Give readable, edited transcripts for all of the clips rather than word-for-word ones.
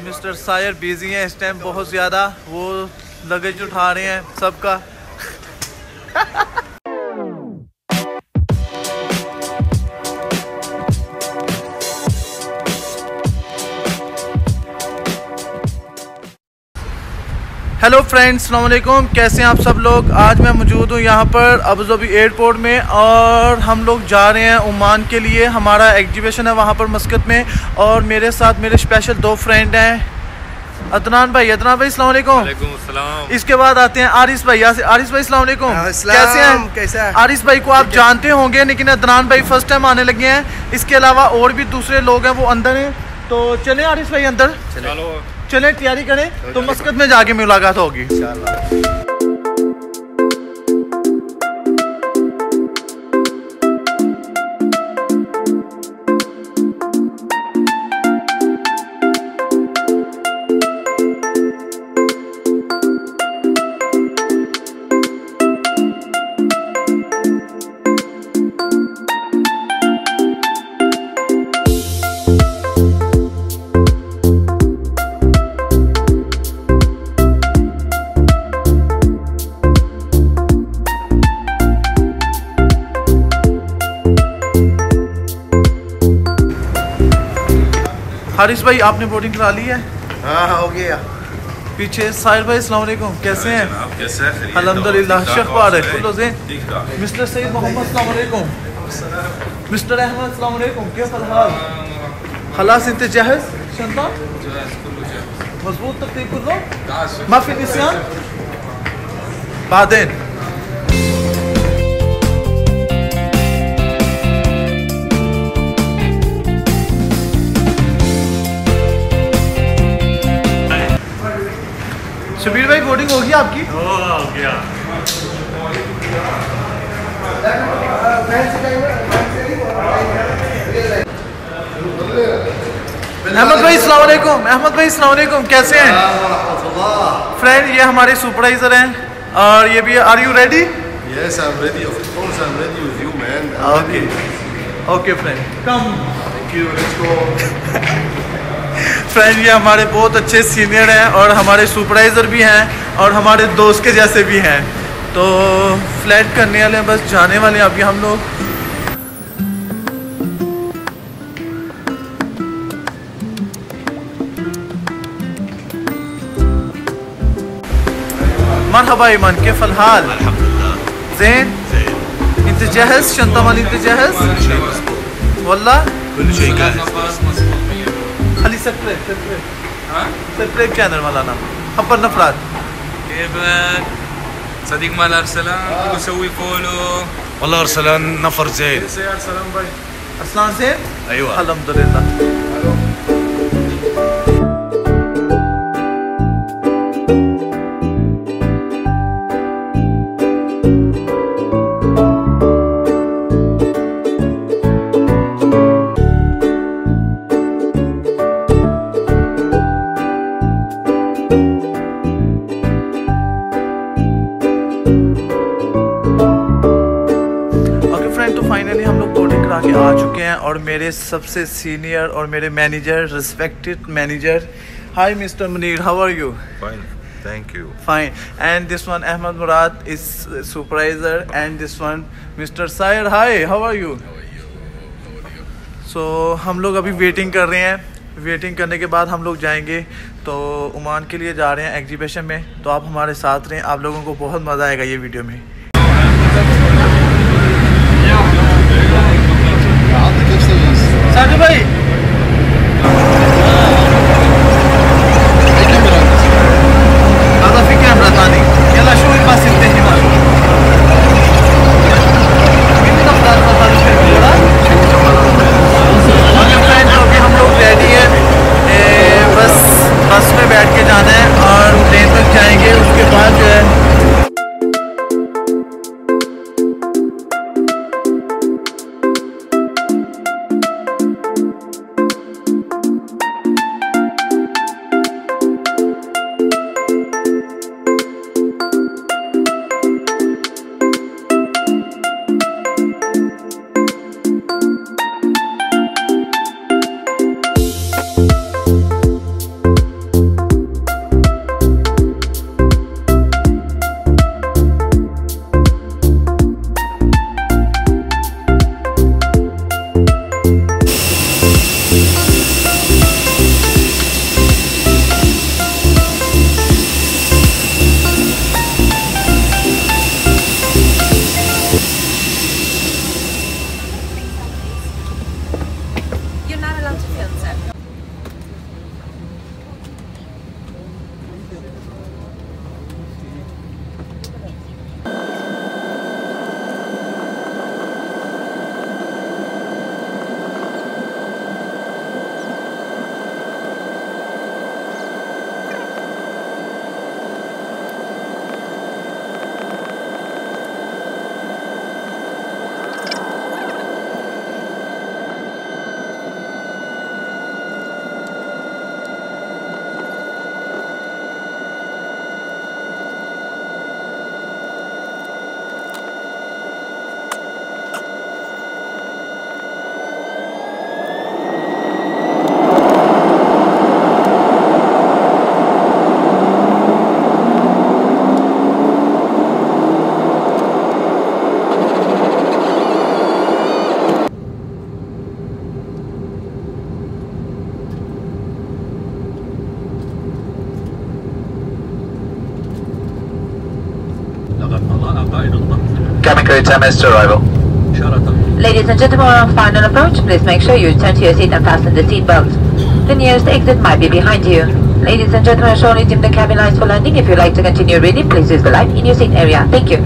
Mister Sair busy हैं इस time बहुत ज़्यादा, वो लगेज उठा रहे हैं सबका। हेलो फ्रेंड्स, अस्सलाम वालेकुम। कैसे हैं आप सब लोग। आज मैं मौजूद हूँ यहाँ पर अबू धाबी एयरपोर्ट में और हम लोग जा रहे हैं ओमान के लिए। हमारा एग्जीबिशन है वहाँ पर मस्कत में और मेरे साथ मेरे स्पेशल दो फ्रेंड हैं। अदनान भाई अस्सलाम वालेकुम। वालेकुम अस्सलाम। इसके बाद आते हैं आरिस भाई। आरिस भाई अस्सलाम वालेकुम। कैसे हैं? कैसे हैं? आरिस भाई को आप जानते होंगे, लेकिन अदनान भाई फर्स्ट टाइम आने लगे हैं। इसके अलावा और भी दूसरे लोग हैं, वो अंदर हैं। तो चलें आरिस भाई अंदर, चले तैयारी करें तो मस्कत में जाके मुलाकात होगी। हारिस भाई आपने बोर्डिंग करा ली है? हाँ हो गया। पीछे साहिर भाई अस्सलाम वालेकुम। कैसे हैं? आप कैसे हैं? अल्हम्दुलिल्लाह। शख्बार है मिस्टर सईद मोहम्मद अस्सलाम वालेकुम। मिस्टर अहमद अस्सलाम वालेकुम। कैसा हाल? खलास इंत जाहिज? शंता मजबूत तरतीब कुल्लो माफी निस्यान बादेन। शबीर भाई बोर्डिंग होगी आपकी? हो गया। अहमद भाई अस्सलाम वालेकुम। अहमद भाई अस्सलाम वालेकुम। कैसे हैं फ्रेंड? ये हमारे सुपरवाइजर हैं और ये भी। Are you ready? Yes, I'm ready. Of course, I'm ready with you, man. Okay okay friend come. Thank you. Let's go. Friend ये हमारे बहुत अच्छे सीनियर हैं और हमारे सुपरवाइज़र भी हैं और हमारे दोस्त के जैसे भी हैं। तो फ्लैट करने वाले हैं, बस जाने वाले हैं अभी हम लोग। मरहबा ईमान, के फलहाल ज़ैन इंत जाहिज़? शंता माल इंत जाहिज़? वल्लाह كل شيء جاهز. خلي سبسكرايب channel مالنا خبرنا فراد. كيفك؟ صديق مال ارسلان بسوي فولو. والله ارسلان نفر زين. ارسلان باي. ارسلان زين؟ ايوه الحمد لله. फाइनली हम लोग बोर्डिंग करा के आ चुके हैं और मेरे सबसे सीनियर और मेरे manager, respected manager, hi mister Munir, how are you? Fine, thank you. Fine. And this one Ahmed Murad is supervisor and this one Mr. Sayer, hi, how are you? So हम लोग अभी waiting कर रहे हैं। Waiting करने के बाद हम लोग जाएंगे तो ओमान के लिए जा रहे हैं एग्जीबिशन में। तो आप हमारे साथ रहें, आप लोगों को बहुत मज़ा आएगा ये वीडियो में। साजू भाई هذا في كاميرا ثاني يلا شو الباص ينتهي ما مين نقدر نطلع الكاميرا ओके फ्रेंड, तो अभी हम लोग रेडी हैं। बस में बैठ के जाना है और प्लेन तक जाएंगे। उसके बाद जो है Echo 10 minutes to arrival. Ladies and gentlemen, on final approach, please make sure you return to your seat and fasten the seat belt. The nearest exit might be behind you. Ladies and gentlemen, shortly dim the cabin lights for landing. If you'd like to continue reading, please use the light in your seat area. Thank you.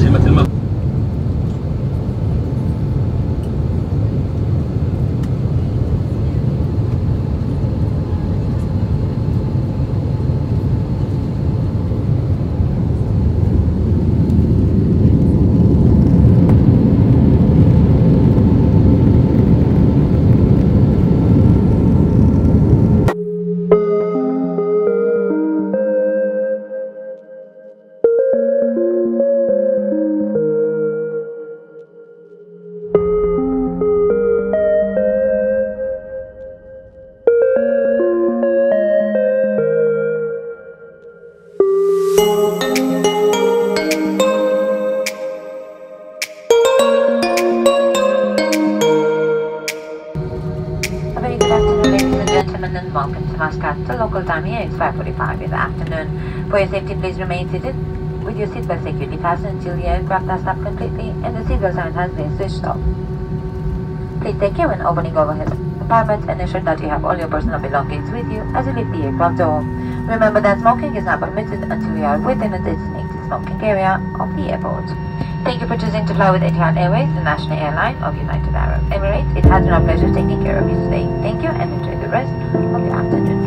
Welcome to Muscat. The local time here is 5:45 in the afternoon. For your safety, please remain seated with your seatbelt securely fastened until the aircraft has stopped completely and the seatbelt sign has been switched off. Please take care when opening overhead compartments and ensure that you have all your personal belongings with you as you leave the aircraft door. Remember that smoking is not permitted until you are within a designated smoking area of the airport. Thank you for choosing to fly with Etihad Airways, the national airline of United Arab Emirates. It has been our pleasure taking care of you today. Thank you and enjoy the rest of your afternoon.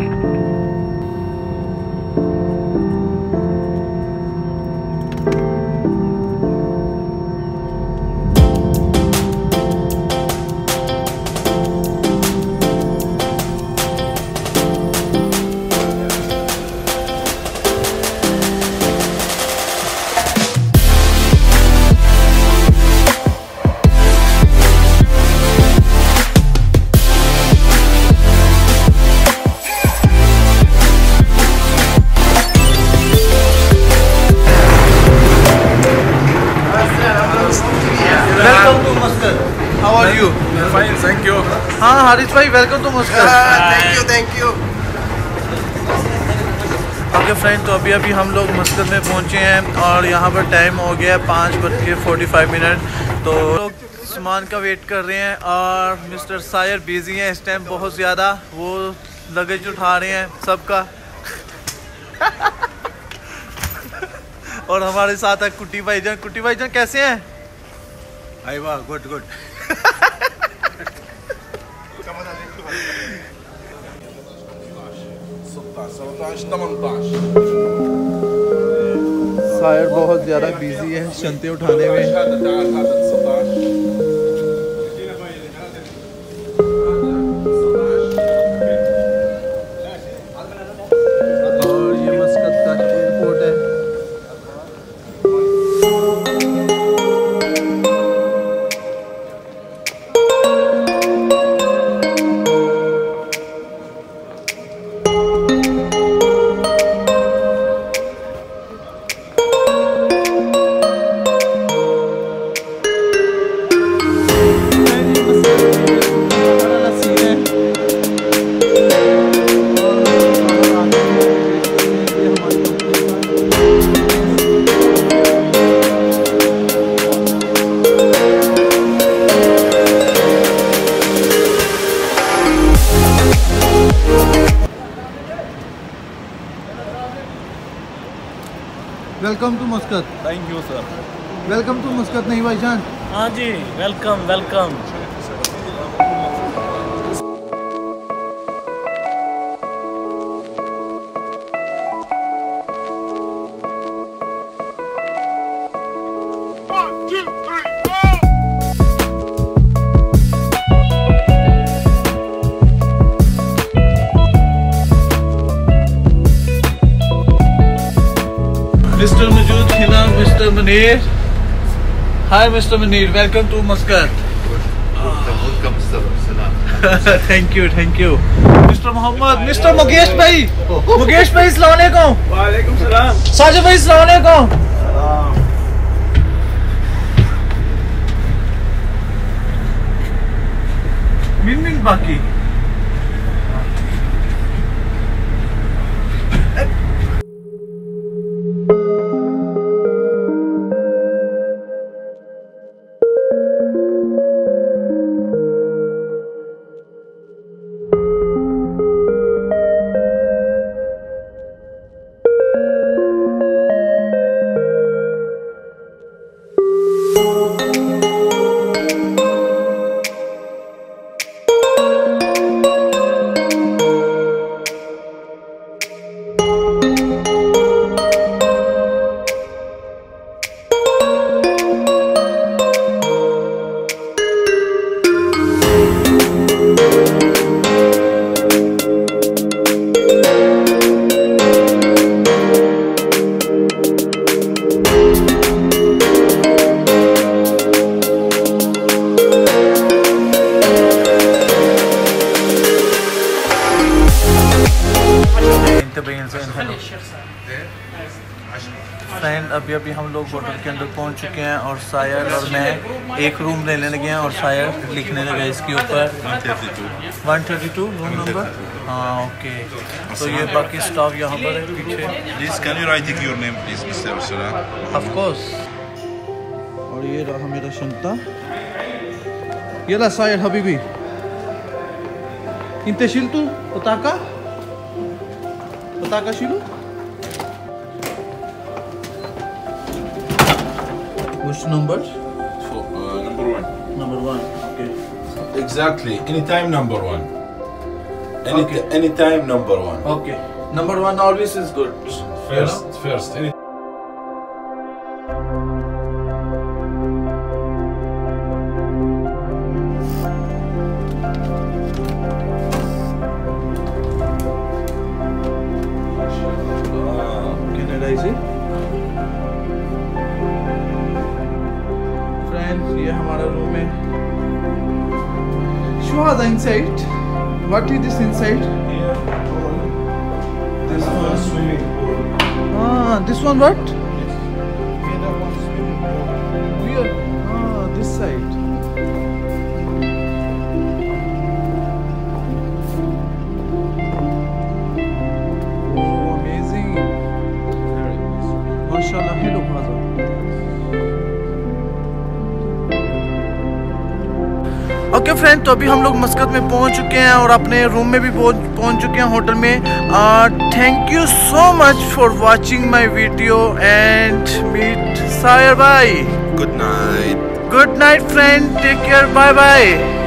How are you? Fine, thank you. हाँ हारिस भाई, welcome to Muscat. Thank you. Okay friend, तो अभी हम लोग मस्कत में पहुंचे हैं और यहाँ पर टाइम हो गया 5:45। तो लोग सामान का वेट कर रहे हैं और मिस्टर सायर बिजी हैं इस टाइम बहुत ज़्यादा। वो लगेज उठा रहे हैं सबका और हमारे साथ है कुट्टी भाईजान। कुट्टी भाईजान कैसे हैं? ايوه गुड गुड सायर बहुत ज़्यादा बिजी है शंते उठाने में। और ये मस्कत का एयरपोर्ट है। Welcome to Muscat. Thank you, sir. Welcome to Muscat नहीं भाईजान? हाँ जी, वेलकम वेलकम। मिस्टर मजूद हिना, mister Munir. Hi mister Munir, welcome to Muscat. Welcome, sir. Thank you. Mister Mohammed, mister Mukesh भाई। मुकेश भाई अस्सलाम वालेकुम। वालेकुम सलाम। साजिद भाई अस्सलाम वालेकुम। मिनट बाकी। تبين زين حلو फ्रेंड अभी हम लोग होटल के अंदर पहुंच चुके हैं और सायर और मैं एक रूम लेने लगे हैं और सायर लिखने लगा इसके ऊपर 132 रूम नंबर हाँ ओके तो ये बाकी स्टाफ यहाँ पर है पीछे Please, can you write your name, please, Mr. Salah? Of course और ये रहा मेरा शंता يلا Sair Habibi انت شلتوا بطاقة شيلوا which number Number 1. number 1 okay Exactly. Anytime number 1. Okay. Anytime number 1. okay number 1 always is good First. Canada is it friends ये हमारा room है show us the inside what is this inside This one swimming pool. this one what here this side oh amazing माशाल्लाह hello भाजा okay friend तो अभी हम लोग मस्कत में पहुंच चुके हैं और अपने रूम में भी पहुंच चुके हैं होटल में thank you so much for watching my video and meet सायर भाई Good night. Good night friend take care bye bye